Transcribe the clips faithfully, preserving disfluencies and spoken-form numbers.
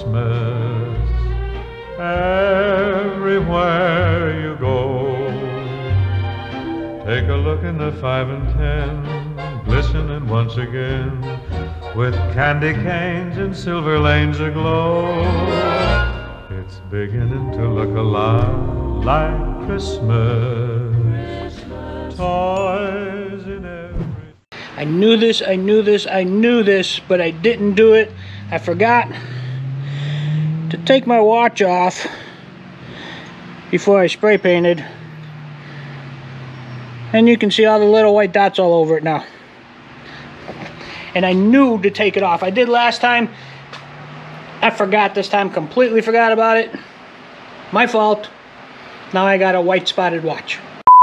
Christmas everywhere you go. Take a look in the five and ten, glistening once again, with candy canes and silver lanes aglow. It's beginning to look a lot like Christmas, toys in every... I knew this, I knew this, I knew this, but I didn't do it. I forgot to take my watch off before I spray painted. And you can see all the little white dots all over it now. And I knew to take it off. I did last time. I forgot this time, completely forgot about it. My fault. Now I got a white spotted watch.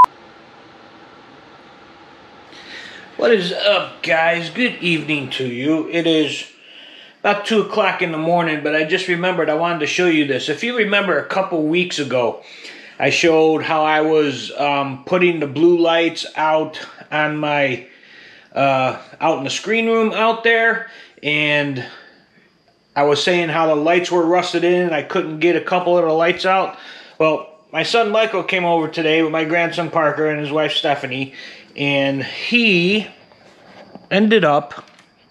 What is up, guys? Good evening to you. It is about two o'clock in the morning, but I just remembered I wanted to show you this. If you remember a couple weeks ago, I showed how I was um, putting the blue lights out on my, uh, out in the screen room out there, and I was saying how the lights were rusted in and I couldn't get a couple of the lights out. Well, my son Michael came over today with my grandson Parker and his wife Stephanie, and he ended up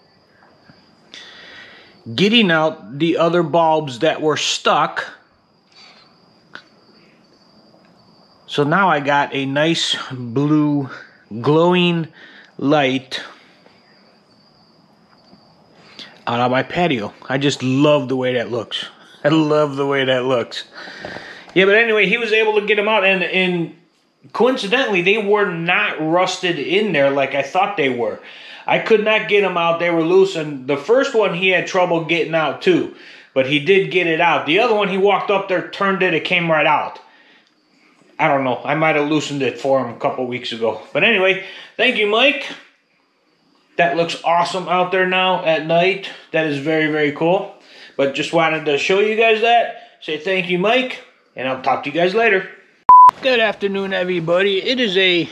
getting out the other bulbs that were stuck. So now I got a nice blue glowing light out on my patio. I just love the way that looks. I love the way that looks. Yeah, but anyway, he was able to get them out, and, and coincidentally, they were not rusted in there like I thought they were. I could not get them out. They were loose, and the first one he had trouble getting out too, but he did get it out. The other one, he walked up there, turned it, it came right out. I don't know. I might have loosened it for him a couple weeks ago. But anyway, thank you, Mike. That looks awesome out there now at night. That is very, very cool. But just wanted to show you guys that. Say thank you, Mike, and I'll talk to you guys later. Good afternoon, everybody. It is a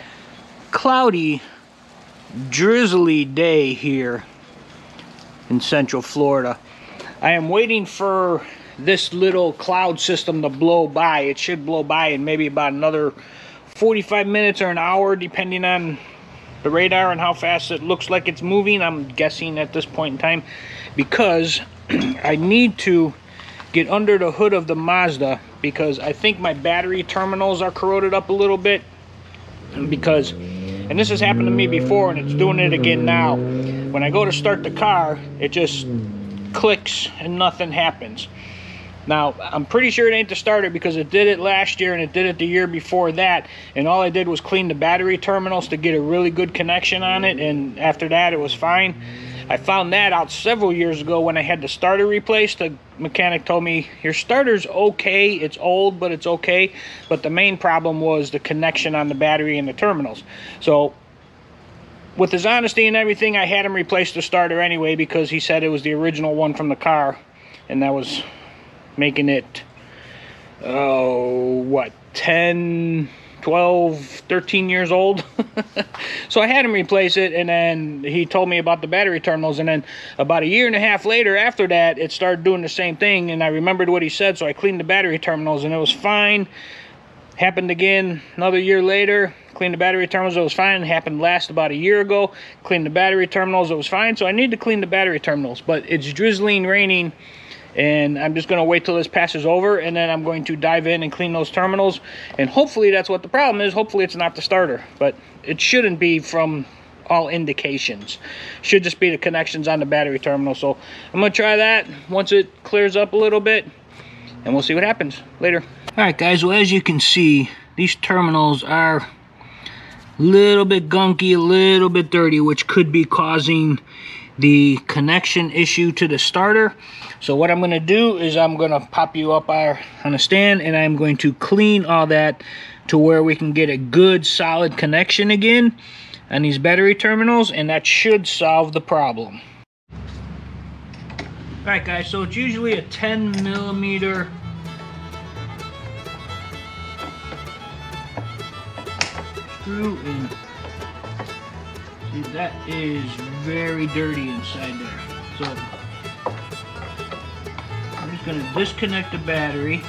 cloudy, drizzly day here in Central Florida. I am waiting for this little cloud system to blow by. It should blow by in maybe about another forty-five minutes or an hour, depending on the radar and how fast it looks like it's moving. I'm guessing at this point in time, because I need to get under the hood of the Mazda, because I think my battery terminals are corroded up a little bit. Because, and this has happened to me before and it's doing it again now, when I go to start the car, it just clicks and nothing happens. Now, I'm pretty sure it ain't the starter, because it did it last year and it did it the year before that, and all I did was clean the battery terminals to get a really good connection on it, and after that it was fine. I found that out several years ago when I had the starter replaced. The mechanic told me, your starter's okay, it's old, but it's okay. But the main problem was the connection on the battery and the terminals. So, with his honesty and everything, I had him replace the starter anyway, because he said it was the original one from the car, and that was making it, oh, what, ten, twelve, thirteen years old. So I had him replace it, and then he told me about the battery terminals, and then about a year and a half later after that, it started doing the same thing, and I remembered what he said, so I cleaned the battery terminals, and it was fine. Happened again another year later, cleaned the battery terminals, it was fine. It happened last about a year ago, cleaned the battery terminals, it was fine. So I need to clean the battery terminals, but it's drizzling, raining, and I'm just going to wait till this passes over, and then I'm going to dive in and clean those terminals, and hopefully that's what the problem is. Hopefully it's not the starter, but it shouldn't be from all indications. Should just be the connections on the battery terminal. So I'm going to try that once it clears up a little bit, and we'll see what happens later. Alright guys, well, as you can see, these terminals are a little bit gunky, a little bit dirty, which could be causing the connection issue to the starter. So what I'm going to do is I'm going to pop you up our, on a stand, and I'm going to clean all that to where we can get a good solid connection again on these battery terminals, and that should solve the problem. Alright guys, so it's usually a ten millimeter screw, and see, that is very dirty inside there. So going to disconnect the battery.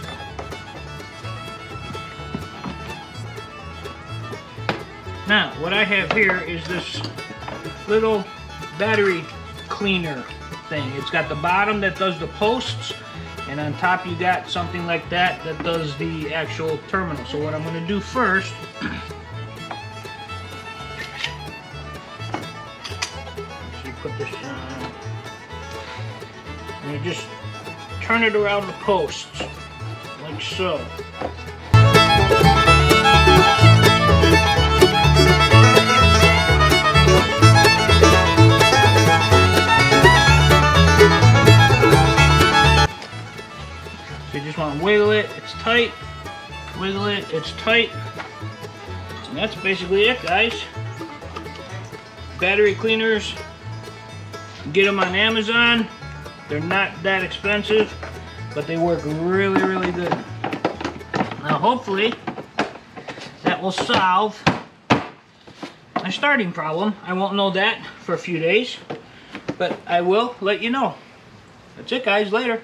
Now, what I have here is this little battery cleaner thing. It's got the bottom that does the posts, and on top you got something like that that does the actual terminal. So what I'm going to do first, you put this on, and you just turn it around the posts, like so. You just want to wiggle it, it's tight, wiggle it, it's tight, and that's basically it, guys. Battery cleaners, get them on Amazon. They're not that expensive, but they work really, really good. Now hopefully that will solve my starting problem. I won't know that for a few days, but I will let you know. That's it, guys, later.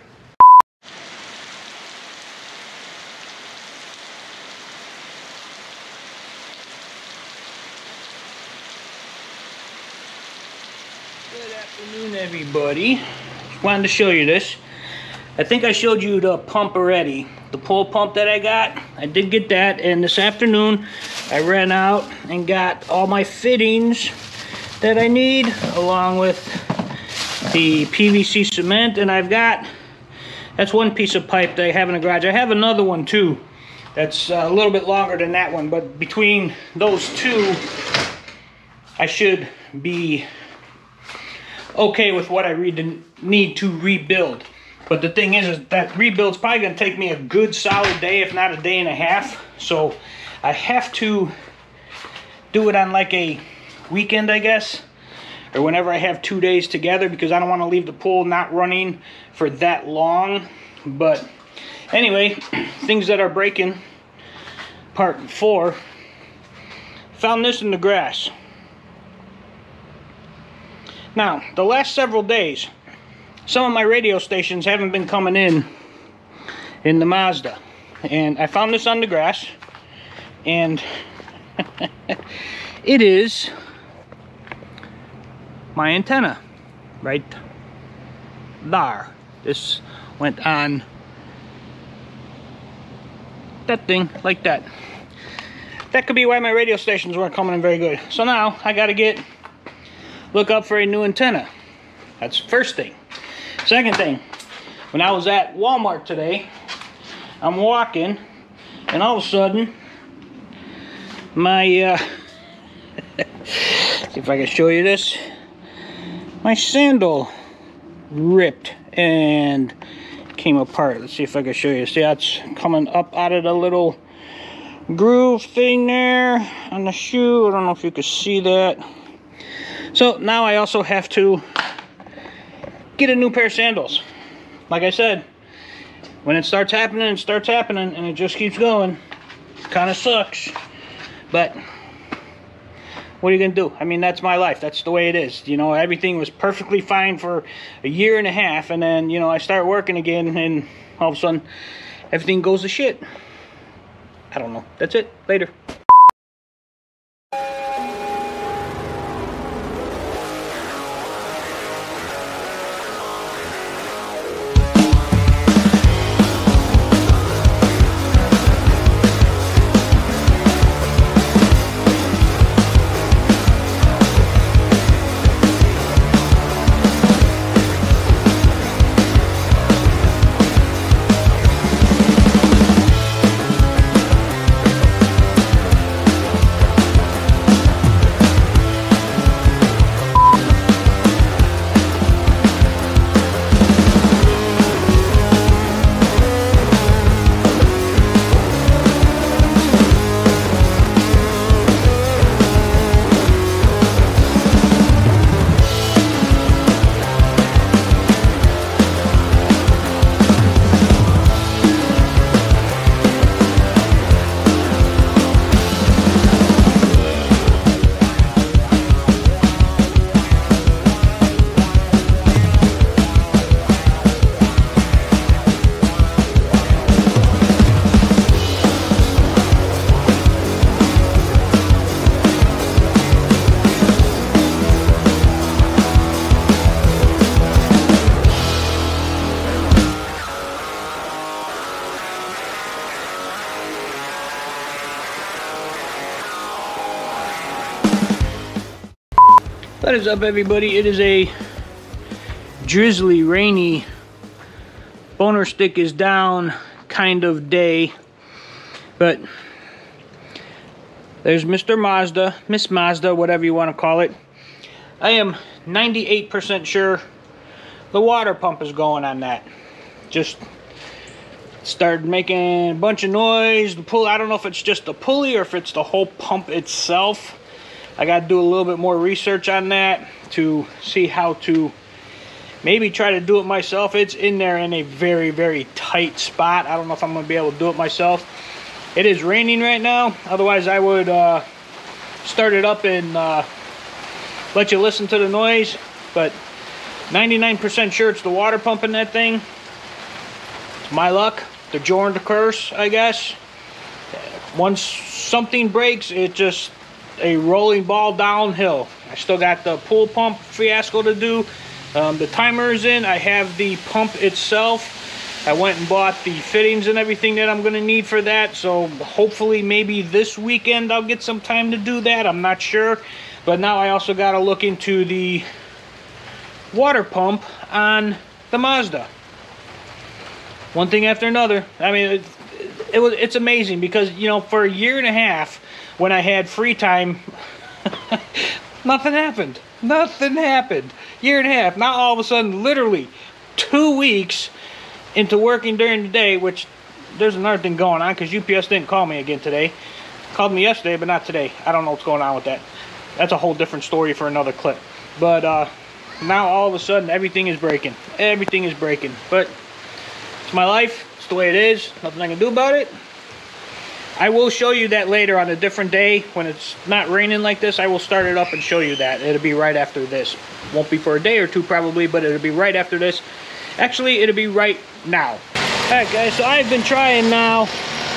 Good afternoon, everybody. Just wanted to show you this. I think I showed you the pump already. The pull pump that I got. I did get that, and this afternoon I ran out and got all my fittings that I need, along with the P V C cement, and I've got, that's one piece of pipe that I have in the garage. I have another one too that's a little bit longer than that one, but between those two I should be okay with what I re need to rebuild. But the thing is, is that rebuild's probably going to take me a good solid day, if not a day and a half. So I have to do it on like a weekend, I guess, or whenever I have two days together, because I don't want to leave the pool not running for that long. But anyway, things that are breaking, part four. Found this in the grass. Now, the last several days, some of my radio stations haven't been coming in in the Mazda. And I found this on the grass, and it is my antenna right there. This went on that thing like that. That could be why my radio stations weren't coming in very good. So now I gotta get look up for a new antenna. That's the first thing. Second thing, when I was at Walmart today, I'm walking, and all of a sudden, my, uh, see if I can show you this, my sandal ripped and came apart. Let's see if I can show you. See how it's coming up out of the little groove thing there on the shoe. I don't know if you can see that. So now I also have to get a new pair of sandals. Like I said, when it starts happening, it starts happening, and it just keeps going. Kind of sucks, but what are you gonna do? I mean, that's my life. That's the way it is. You know, everything was perfectly fine for a year and a half, and then, you know, I start working again, and all of a sudden, everything goes to shit. I don't know. That's it. Later. What is up, everybody? It is a drizzly, rainy, boner stick is down kind of day, but there's Mister Mazda, Miss Mazda, whatever you want to call it. I am ninety-eight percent sure the water pump is going on that. Just started making a bunch of noise. The pull, I don't know if it's just the pulley or if it's the whole pump itself. I got to do a little bit more research on that to see how to maybe try to do it myself. It's in there in a very, very tight spot. I don't know if I'm going to be able to do it myself. It is raining right now. Otherwise, I would uh, start it up and uh, let you listen to the noise. But ninety-nine percent sure it's the water pump in that thing. It's my luck. The Jordan curse, I guess. Once something breaks, it just a rolling ball downhill. I still got the pool pump fiasco to do. Um, the timer is in. I have the pump itself. I went and bought the fittings and everything that I'm going to need for that. So hopefully maybe this weekend I'll get some time to do that. I'm not sure. But now I also got to look into the water pump on the Mazda. One thing after another. I mean, it, it was it's amazing because, you know, for a year and a half when I had free time, nothing happened. Nothing happened. Year and a half. Now all of a sudden, literally two weeks into working during the day, which there's another thing going on because U P S didn't call me again today. Called me yesterday, but not today. I don't know what's going on with that. That's a whole different story for another clip. But uh, now all of a sudden, everything is breaking. Everything is breaking. But it's my life. It's the way it is. Nothing I can do about it. I will show you that later on a different day when it's not raining like this. I will start it up and show you that. It'll be right after this. Won't be for a day or two probably, but it'll be right after this. Actually, it'll be right now. All right, guys, so I've been trying now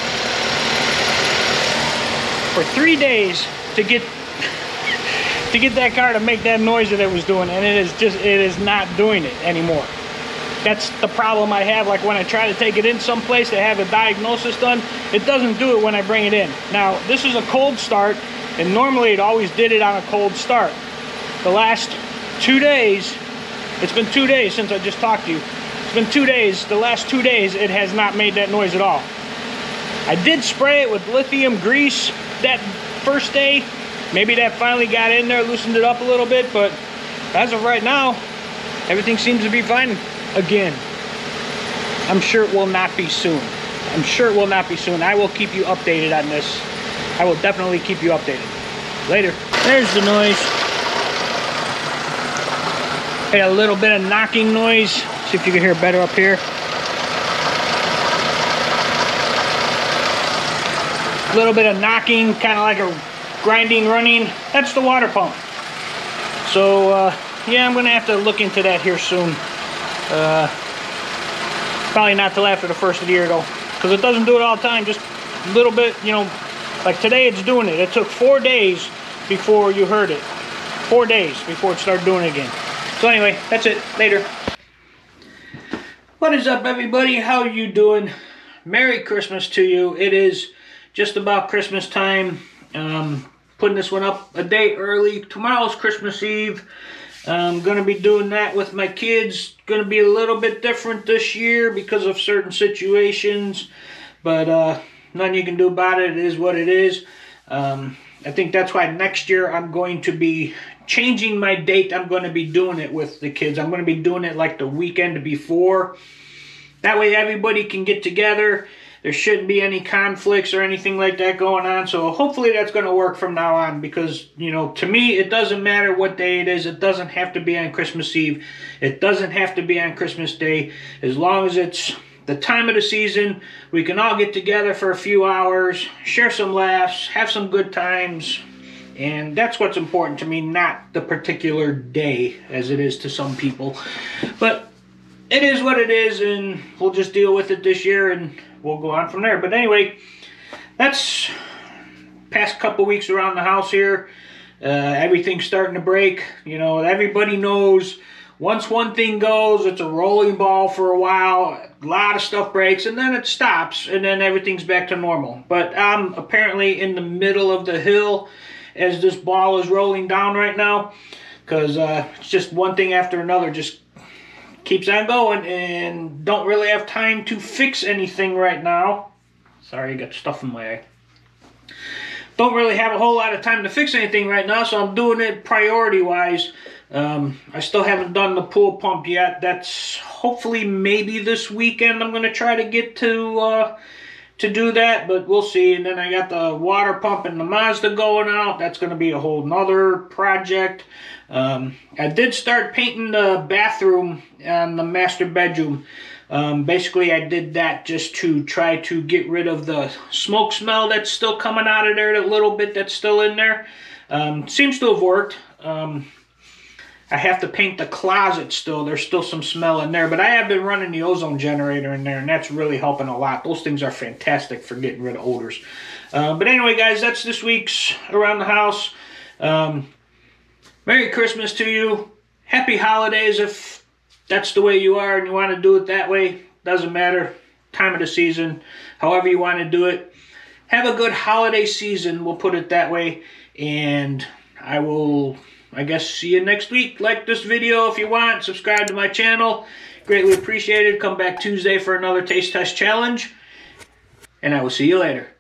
for three days to get to get that car to make that noise that it was doing, and it is just it is not doing it anymore. That's the problem I have. Like when I try to take it in someplace to have a diagnosis done, it doesn't do it when I bring it in. Now, this is a cold start, and normally it always did it on a cold start. The last two days, it's been two days since I just talked to you. It's been two days. The last two days, it has not made that noise at all. I did spray it with lithium grease that first day. Maybe that finally got in there, loosened it up a little bit, but as of right now, everything seems to be fine. Again, I'm sure it will not be soon. I'm sure it will not be soon. I will keep you updated on this. I will definitely keep you updated. Later. There's the noise. Had a little bit of knocking noise. See if you can hear better up here. A little bit of knocking, kind of like a grinding, running. That's the water pump. So, uh, yeah, I'm going to have to look into that here soon. Uh, probably not till after the first of the year though, because it doesn't do it all the time, just a little bit, you know, like today it's doing it. It took four days before you heard it. Four days before it started doing it again. So anyway, that's it. Later. What is up, everybody? How you doing? Merry Christmas to you. It is just about Christmas time. Um, putting this one up a day early. Tomorrow's Christmas Eve. I'm going to be doing that with my kids. Going to be a little bit different this year because of certain situations. But uh, nothing you can do about it. It is what it is. Um, I think that's why next year I'm going to be changing my date. I'm going to be doing it with the kids. I'm going to be doing it like the weekend before. That way everybody can get together. There shouldn't be any conflicts or anything like that going on. So hopefully that's going to work from now on because, you know, to me, it doesn't matter what day it is. It doesn't have to be on Christmas Eve. It doesn't have to be on Christmas Day. As long as it's the time of the season, we can all get together for a few hours, share some laughs, have some good times. And that's what's important to me, not the particular day as it is to some people. But it is what it is, and we'll just deal with it this year, and we'll go on from there. But anyway, that's past couple weeks around the house here. Uh, everything's starting to break. You know, everybody knows once one thing goes, it's a rolling ball for a while. A lot of stuff breaks, and then it stops, and then everything's back to normal. But I'm apparently in the middle of the hill as this ball is rolling down right now. because uh, it's just one thing after another just keeps on going, and don't really have time to fix anything right now. Sorry, I got stuff in my eye. Don't really have a whole lot of time to fix anything right now, so I'm doing it priority-wise. Um, I still haven't done the pool pump yet. That's hopefully maybe this weekend I'm going to try to get to uh, to do that, but we'll see. And then I got the water pump and the Mazda going out. That's going to be a whole nother project. Um, I did start painting the bathroom and the master bedroom. Um, basically, I did that just to try to get rid of the smoke smell that's still coming out of there, that little bit that's still in there. Um, seems to have worked. Um, I have to paint the closet still. There's still some smell in there, but I have been running the ozone generator in there, and that's really helping a lot. Those things are fantastic for getting rid of odors. Uh, but anyway, guys, that's this week's Around the House. Um, Merry Christmas to you. Happy holidays if that's the way you are and you want to do it that way. Doesn't matter. Time of the season. However you want to do it. Have a good holiday season. We'll put it that way. And I will, I guess, see you next week. Like this video if you want. Subscribe to my channel. Greatly appreciated. Come back Tuesday for another Taste Test Challenge. And I will see you later.